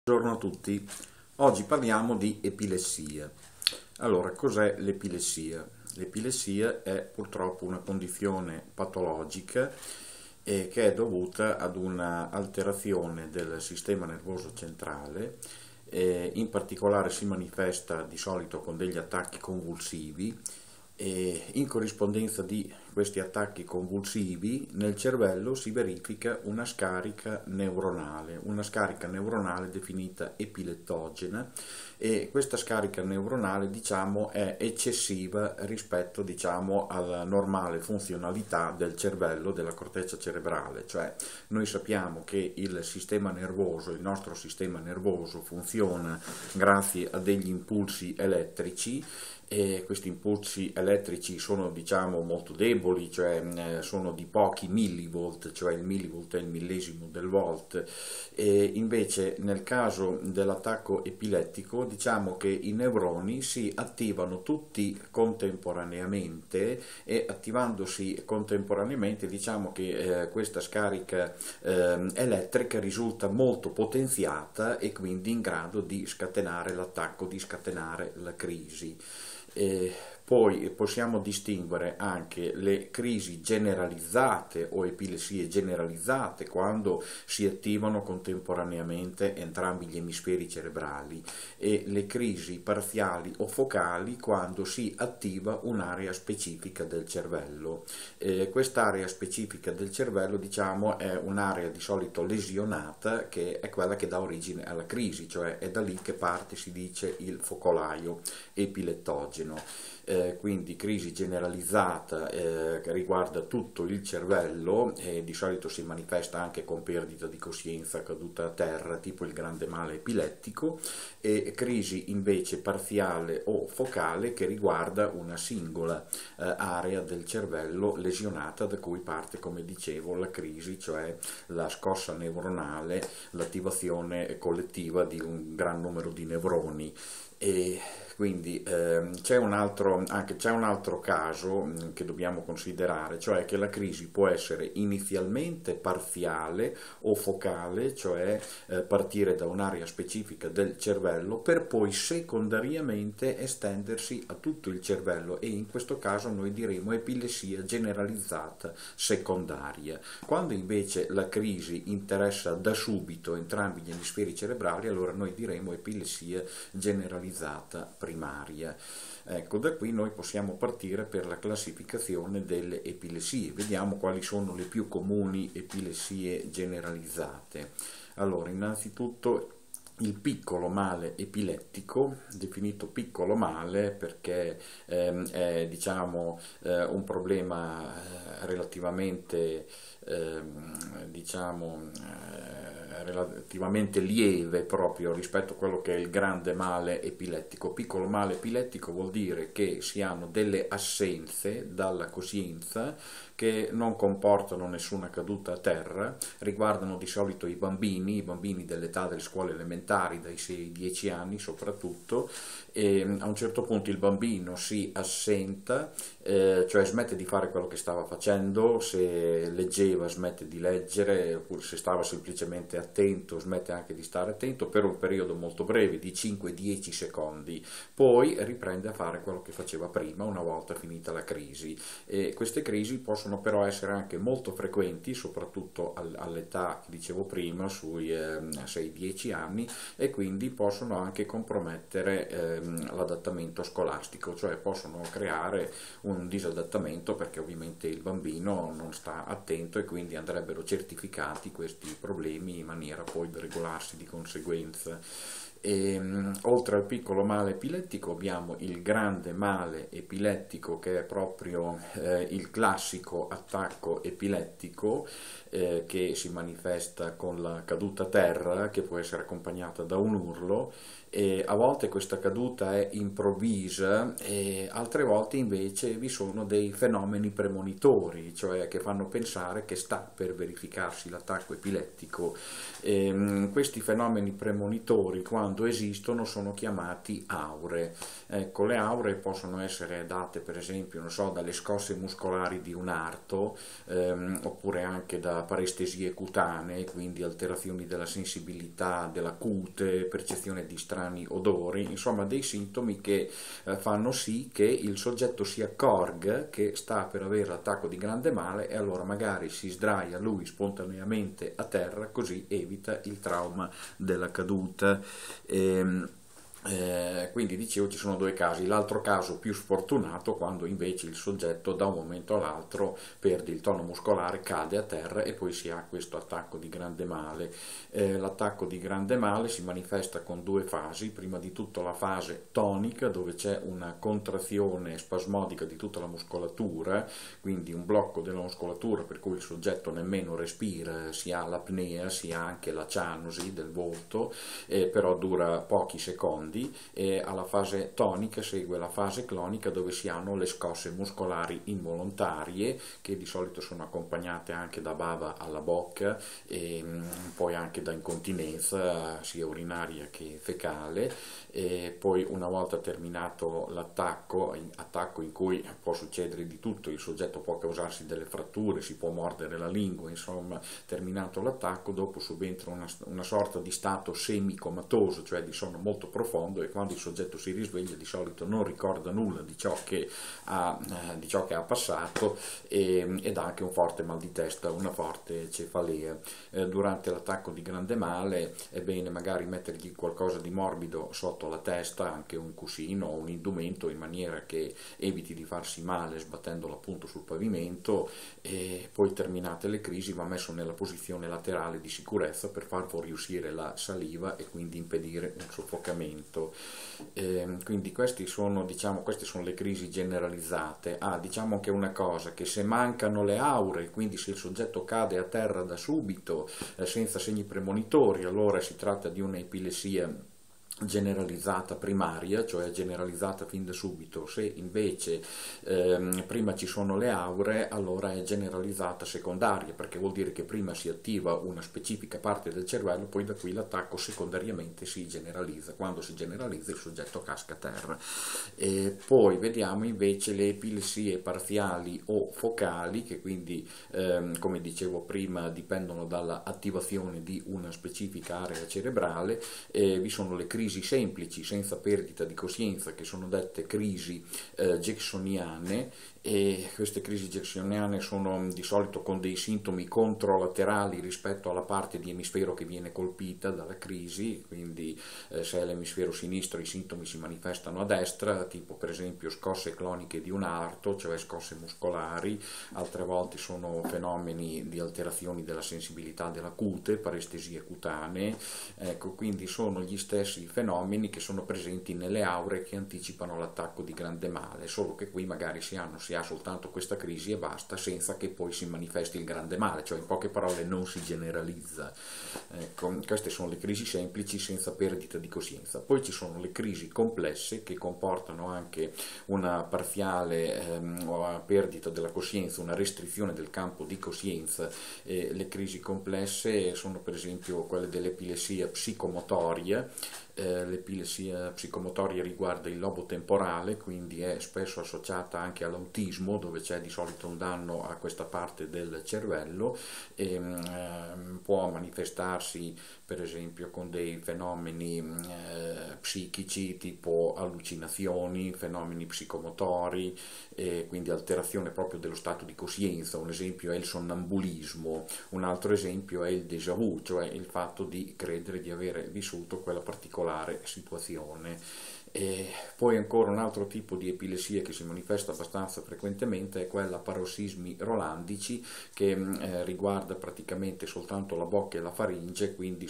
Buongiorno a tutti, oggi parliamo di epilessia. Allora, cos'è l'epilessia? L'epilessia è purtroppo una condizione patologica che è dovuta ad una alterazione del sistema nervoso centrale, in particolare si manifesta di solito con degli attacchi convulsivi e in corrispondenza di questi attacchi convulsivi nel cervello si verifica una scarica neuronale definita epilettogena, e questa scarica neuronale è eccessiva rispetto alla normale funzionalità del cervello, della corteccia cerebrale. Cioè noi sappiamo che il nostro sistema nervoso funziona grazie a degli impulsi elettrici, e questi impulsi elettrici sono molto deboli, sono di pochi millivolt, cioè il millivolt è il millesimo del volt, e invece nel caso dell'attacco epilettico diciamo che i neuroni si attivano tutti contemporaneamente, e attivandosi contemporaneamente diciamo che questa scarica elettrica risulta molto potenziata e quindi in grado di scatenare l'attacco, di scatenare la crisi. Poi possiamo distinguere anche le crisi generalizzate o epilessie generalizzate, quando si attivano contemporaneamente entrambi gli emisferi cerebrali, e le crisi parziali o focali, quando si attiva un'area specifica del cervello. Quest'area specifica del cervello è un'area di solito lesionata, che è quella che dà origine alla crisi, cioè è da lì che parte, si dice, il focolaio epilettogeno. Quindi crisi generalizzata che riguarda tutto il cervello, e di solito si manifesta anche con perdita di coscienza, caduta a terra, tipo il grande male epilettico, e crisi invece parziale o focale che riguarda una singola area del cervello lesionata, da cui parte, come dicevo, la crisi, cioè la scossa neuronale, l'attivazione collettiva di un gran numero di neuroni. E quindi c'è un altro caso che dobbiamo considerare, cioè che la crisi può essere inizialmente parziale o focale, cioè partire da un'area specifica del cervello per poi secondariamente estendersi a tutto il cervello, e in questo caso noi diremo epilessia generalizzata secondaria. Quando invece la crisi interessa da subito entrambi gli emisferi cerebrali, allora noi diremo epilessia generalizzata primaria. Ecco, da qui noi possiamo partire per la classificazione delle epilessie. Vediamo quali sono le più comuni epilessie generalizzate. Allora, innanzitutto il piccolo male epilettico, definito piccolo male perché è un problema relativamente relativamente lieve proprio rispetto a quello che è il grande male epilettico. Piccolo male epilettico vuol dire che si hanno delle assenze dalla coscienza che non comportano nessuna caduta a terra, riguardano di solito i bambini dell'età delle scuole elementari, dai 6 ai 10 anni soprattutto, e a un certo punto il bambino si assenta, cioè smette di fare quello che stava facendo, se leggeva smette di leggere, oppure se stava semplicemente attento smette anche di stare attento per un periodo molto breve di 5-10 secondi, poi riprende a fare quello che faceva prima una volta finita la crisi. E queste crisi possono però essere anche molto frequenti, soprattutto all'età che dicevo prima, sui 6-10 anni, e quindi possono anche compromettere l'adattamento scolastico, cioè possono creare un disadattamento perché ovviamente il bambino non sta attento, e quindi andrebbero certificati questi problemi in maniera poi da regolarsi di conseguenza. Oltre al piccolo male epilettico abbiamo il grande male epilettico, che è proprio il classico attacco epilettico che si manifesta con la caduta a terra, che può essere accompagnata da un urlo, e a volte questa caduta è improvvisa, e altre volte invece vi sono dei fenomeni premonitori, cioè che fanno pensare che sta per verificarsi l'attacco epilettico. Questi fenomeni premonitori, quando quando esistono sono chiamati aure. Ecco, le aure possono essere date per esempio, non so, dalle scosse muscolari di un arto, oppure anche da parestesie cutanee, quindi alterazioni della sensibilità della cute, percezione di strani odori, insomma dei sintomi che fanno sì che il soggetto si accorga che sta per avere l'attacco di grande male e allora magari si sdraia lui spontaneamente a terra, così evita il trauma della caduta. Quindi dicevo ci sono due casi, l'altro caso più sfortunato quando invece il soggetto da un momento all'altro perde il tono muscolare, cade a terra e poi si ha questo attacco di grande male. L'attacco di grande male si manifesta con due fasi, prima di tutto la fase tonica dove c'è una contrazione spasmodica di tutta la muscolatura, quindi un blocco della muscolatura per cui il soggetto nemmeno respira, si ha l'apnea, si ha anche la cianosi del volto, però dura pochi secondi. E alla fase tonica segue la fase clonica dove si hanno le scosse muscolari involontarie che di solito sono accompagnate anche da bava alla bocca e poi anche da incontinenza sia urinaria che fecale. E poi una volta terminato l'attacco in cui può succedere di tutto, il soggetto può causarsi delle fratture, si può mordere la lingua, insomma terminato l'attacco dopo subentra una sorta di stato semicomatoso, cioè di sonno molto profondo, e quando il soggetto si risveglia di solito non ricorda nulla di ciò che ha passato ed ha anche un forte mal di testa, una forte cefalea. Durante l'attacco di grande male è bene magari mettergli qualcosa di morbido sotto la testa, anche un cuscino o un indumento, in maniera che eviti di farsi male sbattendolo appunto sul pavimento, e poi terminate le crisi va messo nella posizione laterale di sicurezza per far fuoriuscire la saliva e quindi impedire un soffocamento. Quindi queste sono le crisi generalizzate. Diciamo anche una cosa, che se mancano le aure, quindi se il soggetto cade a terra da subito senza segni premonitori, allora si tratta di un'epilessia generalizzata primaria, cioè generalizzata fin da subito. Se invece prima ci sono le aure, allora è generalizzata secondaria, perché vuol dire che prima si attiva una specifica parte del cervello, poi da qui l'attacco secondariamente si generalizza. Quando si generalizza il soggetto casca a terra. E poi vediamo invece le epilessie parziali o focali, che quindi come dicevo prima dipendono dalla attivazione di una specifica area cerebrale. Vi sono le crisi semplici senza perdita di coscienza, che sono dette crisi jacksoniane, e queste crisi jacksoniane sono di solito con dei sintomi controlaterali rispetto alla parte di emisfero che viene colpita dalla crisi, quindi se è l'emisfero sinistro i sintomi si manifestano a destra, tipo per esempio scosse cloniche di un arto, cioè scosse muscolari, altre volte sono fenomeni di alterazioni della sensibilità della cute, parestesie cutanee. Ecco, quindi sono gli stessi fenomeni che sono presenti nelle aure che anticipano l'attacco di grande male, solo che qui magari si ha soltanto questa crisi e basta, senza che poi si manifesti il grande male, cioè in poche parole non si generalizza. Ecco, queste sono le crisi semplici senza perdita di coscienza. Poi ci sono le crisi complesse che comportano anche una parziale perdita della coscienza, una restrizione del campo di coscienza. Le crisi complesse sono per esempio quelle dell'epilessia psicomotoria. L'epilessia psicomotoria riguarda il lobo temporale, quindi è spesso associata anche all'autismo, dove c'è di solito un danno a questa parte del cervello, e può manifestarsi per esempio con dei fenomeni psichici tipo allucinazioni, fenomeni psicomotori, quindi alterazione proprio dello stato di coscienza. Un esempio è il sonnambulismo, un altro esempio è il déjà vu, cioè il fatto di credere di avere vissuto quella particolare situazione. E poi ancora un altro tipo di epilessia che si manifesta abbastanza frequentemente è quella a parossismi rolandici, che riguarda praticamente soltanto la bocca e la faringe, quindi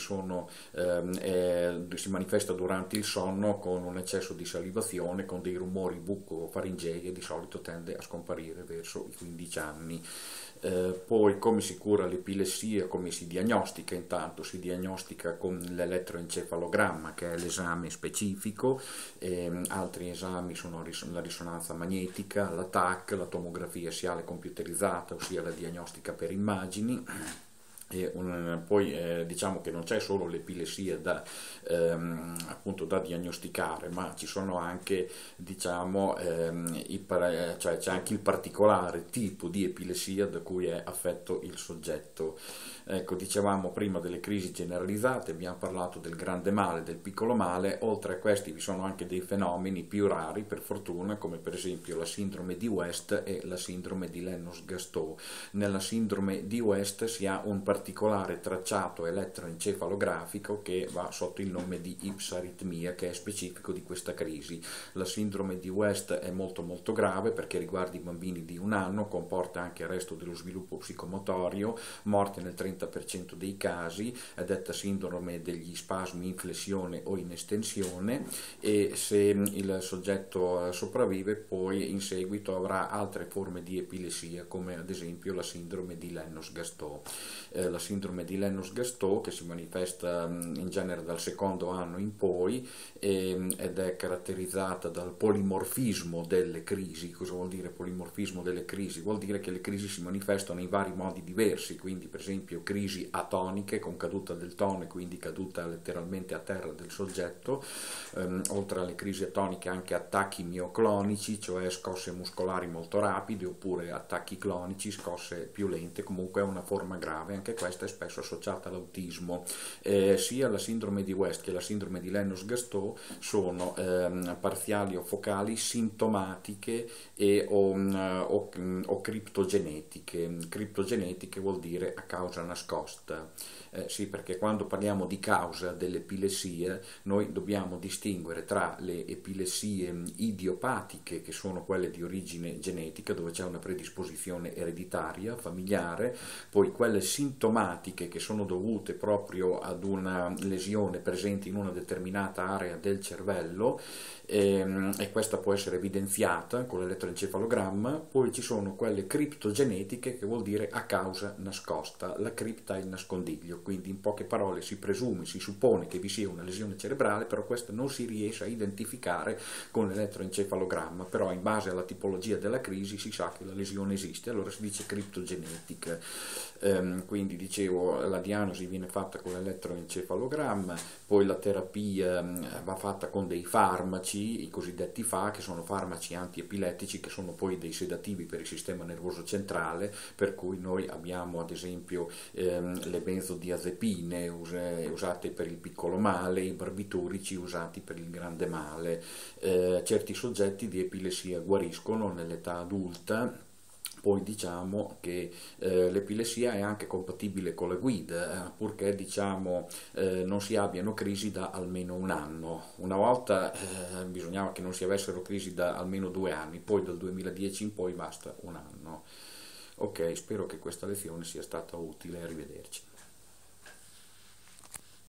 si manifesta durante il sonno con un eccesso di salivazione, con dei rumori bucco-faringei, e di solito tende a scomparire verso i 15 anni. Poi come si cura l'epilessia, come si diagnostica? Intanto si diagnostica con l'elettroencefalogramma, che è l'esame specifico. Altri esami sono la risonanza magnetica, la TAC, la tomografia assiale computerizzata, ossia la diagnostica per immagini. Poi diciamo che non c'è solo l'epilessia appunto da diagnosticare, ma ci sono anche, diciamo, cioè c'è anche il particolare tipo di epilessia da cui è affetto il soggetto. Ecco, dicevamo prima delle crisi generalizzate, abbiamo parlato del grande male, del piccolo male. Oltre a questi vi sono anche dei fenomeni più rari, per fortuna, come per esempio la sindrome di West e la sindrome di Lennox-Gastaut. Nella sindrome di West si ha un particolare tracciato elettroencefalografico che va sotto il nome di ipsaritmia, che è specifico di questa crisi. La sindrome di West è molto molto grave perché riguarda i bambini di 1 anno, comporta anche arresto dello sviluppo psicomotorio, morte nel 30% dei casi, è detta sindrome degli spasmi in flessione o in estensione, e se il soggetto sopravvive poi in seguito avrà altre forme di epilessia, come ad esempio la sindrome di Lennox-Gastaut. La sindrome di Lennox-Gastaut, che si manifesta in genere dal 2° anno in poi ed è caratterizzata dal polimorfismo delle crisi. Cosa vuol dire polimorfismo delle crisi? Vuol dire che le crisi si manifestano in vari modi diversi, quindi per esempio crisi atoniche con caduta del tono e quindi caduta letteralmente a terra del soggetto, oltre alle crisi atoniche anche attacchi mioclonici, cioè scosse muscolari molto rapide, oppure attacchi clonici, scosse più lente. Comunque è una forma grave, anche questa è spesso associata all'autismo. Sia la sindrome di West che la sindrome di Lennox-Gastaut sono parziali o focali sintomatiche o criptogenetiche. Criptogenetiche vuol dire a causa nascosta. Sì, perché quando parliamo di causa dell'epilessia noi dobbiamo distinguere tra le epilessie idiopatiche, che sono quelle di origine genetica, dove c'è una predisposizione ereditaria, familiare, poi quelle sintomatiche, che sono dovute proprio ad una lesione presente in una determinata area del cervello, e questa può essere evidenziata con l'elettroencefalogramma. Poi ci sono quelle criptogenetiche, che vuol dire a causa nascosta. La cripta è il nascondiglio, quindi in poche parole si presume, si suppone che vi sia una lesione cerebrale, però questa non si riesce a identificare con l'elettroencefalogramma, però in base alla tipologia della crisi si sa che la lesione esiste, allora si dice criptogenetica. Quindi dicevo, la diagnosi viene fatta con l'elettroencefalogramma, poi la terapia va fatta con dei farmaci, i cosiddetti FA, che sono farmaci antiepilettici, che sono poi dei sedativi per il sistema nervoso centrale, per cui noi abbiamo ad esempio le benzodiazepine usate per il piccolo male, i barbiturici usati per il grande male. Certi soggetti di epilessia guariscono nell'età adulta. Poi diciamo che l'epilessia è anche compatibile con la guida, purché diciamo, non si abbiano crisi da almeno 1 anno. Una volta bisognava che non si avessero crisi da almeno 2 anni, poi dal 2010 in poi basta 1 anno. Ok, spero che questa lezione sia stata utile, arrivederci.